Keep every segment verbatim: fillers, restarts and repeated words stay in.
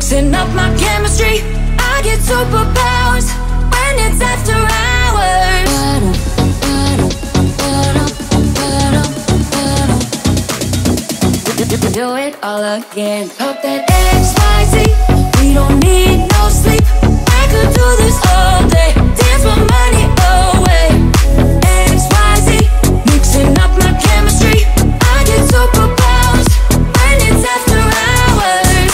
mixing up my chemistry. I get superpowers when it's after hours. Do it all again. Pop that X Y Z. We don't need no sleep. I could do this all day. Dance my money away. X Y Z. Mixing up my chemistry. I get superpowers when it's after hours.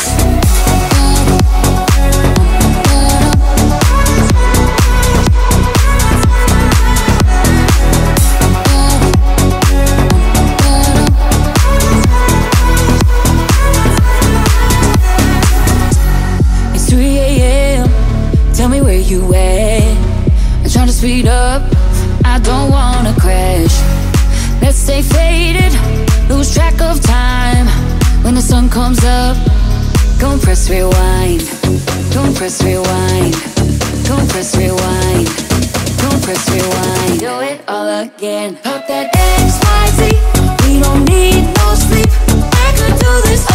It's three A M Tell me where you at. I'm trying to speed up, I don't wanna crash. Let's stay faded, lose track of time. When the sun comes up, gon' press rewind. Gon' press rewind. Gon' press rewind. Gon' press rewind. Do it all again. Pop that X Y Z. We don't need no sleep. I could do this